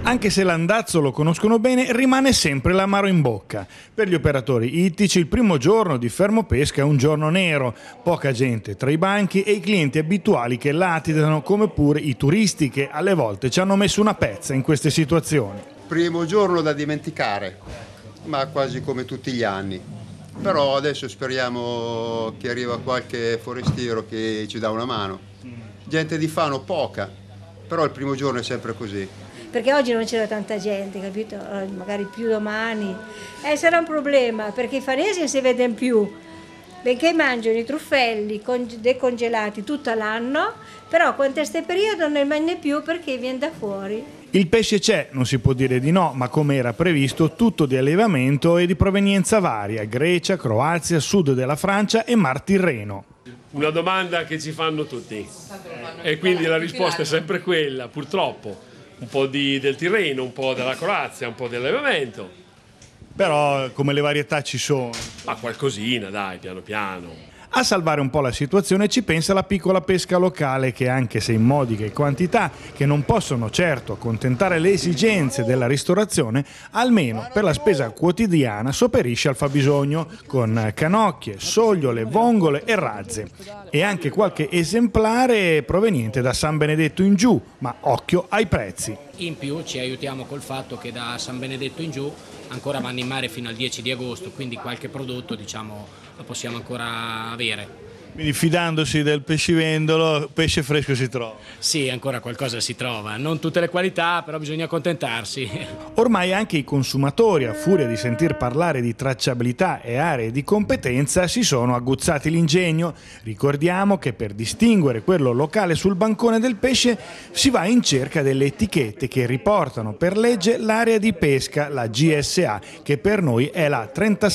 Anche se l'andazzo lo conoscono bene, rimane sempre l'amaro in bocca. Per gli operatori ittici il primo giorno di Fermopesca è un giorno nero, poca gente tra i banchi e i clienti abituali che latitano, come pure i turisti che alle volte ci hanno messo una pezza in queste situazioni. Primo giorno da dimenticare, ma quasi come tutti gli anni. Però adesso speriamo che arriva qualche forestiero che ci dà una mano. Gente di Fano poca, però il primo giorno è sempre così. Perché oggi non c'era tanta gente, capito? Magari più domani. Sarà un problema, perché i fanesi non si vedono più. Benché mangiano i truffelli decongelati tutto l'anno, però quando è questo periodo non ne mangiano più perché viene da fuori. Il pesce c'è, non si può dire di no, ma come era previsto tutto di allevamento e di provenienza varia, Grecia, Croazia, sud della Francia e Mar Tirreno. Una domanda che ci fanno tutti e quindi la risposta è sempre quella, purtroppo. Un po' del Tirreno, un po' della Croazia, un po' di allevamento. Però come le varietà ci sono. Ma qualcosina, dai, piano piano. A salvare un po' la situazione ci pensa la piccola pesca locale che, anche se in modiche quantità che non possono certo accontentare le esigenze della ristorazione, almeno per la spesa quotidiana sopperisce al fabbisogno con canocchie, sogliole, vongole e razze. E anche qualche esemplare proveniente da San Benedetto in giù, ma occhio ai prezzi. In più ci aiutiamo col fatto che da San Benedetto in giù ancora vanno in mare fino al 10 di agosto, quindi qualche prodotto lo possiamo ancora avere. Quindi fidandosi del pescivendolo, pesce fresco si trova? Sì, ancora qualcosa si trova, non tutte le qualità, però bisogna accontentarsi. Ormai anche i consumatori, a furia di sentir parlare di tracciabilità e aree di competenza, si sono aguzzati l'ingegno. Ricordiamo che per distinguere quello locale sul bancone del pesce si va in cerca delle etichette che riportano per legge l'area di pesca, la GSA, che per noi è la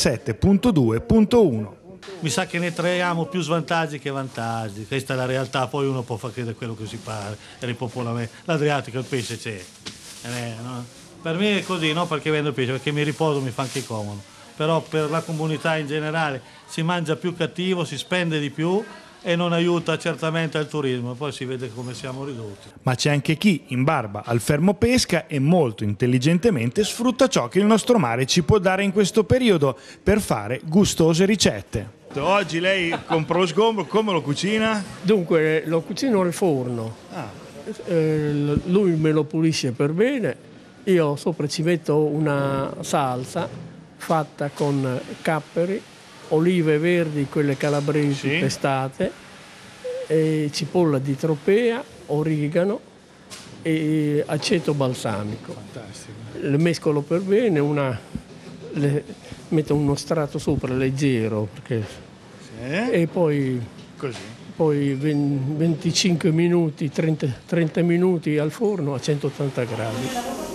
37.2.1. Mi sa che ne traiamo più svantaggi che vantaggi, questa è la realtà, poi uno può far credere quello che si pare, il ripopolamento, l'Adriatico, il pesce c'è. No? Per me è così, non perché vendo il pesce, perché mi riposo, mi fa anche comodo, però per la comunità in generale si mangia più cattivo, si spende di più e non aiuta certamente al turismo, poi si vede come siamo ridotti. Ma c'è anche chi, in barba al Fermopesca e molto intelligentemente, sfrutta ciò che il nostro mare ci può dare in questo periodo per fare gustose ricette. Oggi lei comprò lo sgombro, come lo cucina? Dunque lo cucino al forno, lui me lo pulisce per bene, io sopra ci metto una salsa fatta con capperi, olive verdi, quelle calabresi pestate, e cipolla di tropea, origano e aceto balsamico. Fantastico. Le mescolo per bene, metto uno strato sopra leggero e poi 25 minuti, 30 minuti al forno a 180 gradi.